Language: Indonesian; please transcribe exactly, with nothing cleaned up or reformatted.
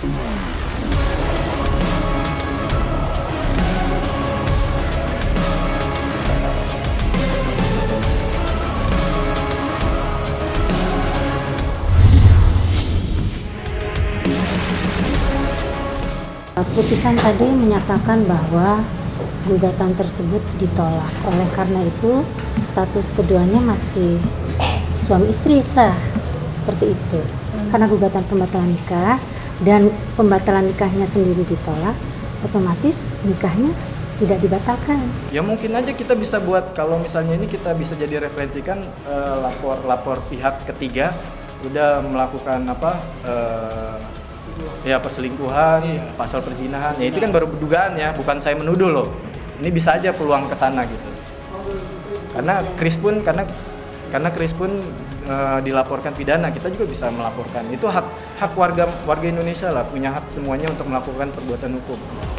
Putusan tadi menyatakan bahwa gugatan tersebut ditolak. Oleh karena itu, status keduanya masih suami istri sah, seperti itu. Karena gugatan pembatalan nikah dan pembatalan nikahnya sendiri ditolak, otomatis nikahnya tidak dibatalkan. Ya mungkin aja kita bisa buat, kalau misalnya ini kita bisa jadi referensikan eh, lapor lapor pihak ketiga udah melakukan apa eh, ya perselingkuhan, iya. Pasal perzinahan, ya itu kan baru dugaan ya, bukan saya menuduh loh. Ini bisa aja peluang ke sana gitu. Karena Kris pun karena karena Kris pun e, dilaporkan pidana, kita juga bisa melaporkan. Itu hak hak warga warga Indonesia lah, punya hak semuanya untuk melakukan perbuatan hukum.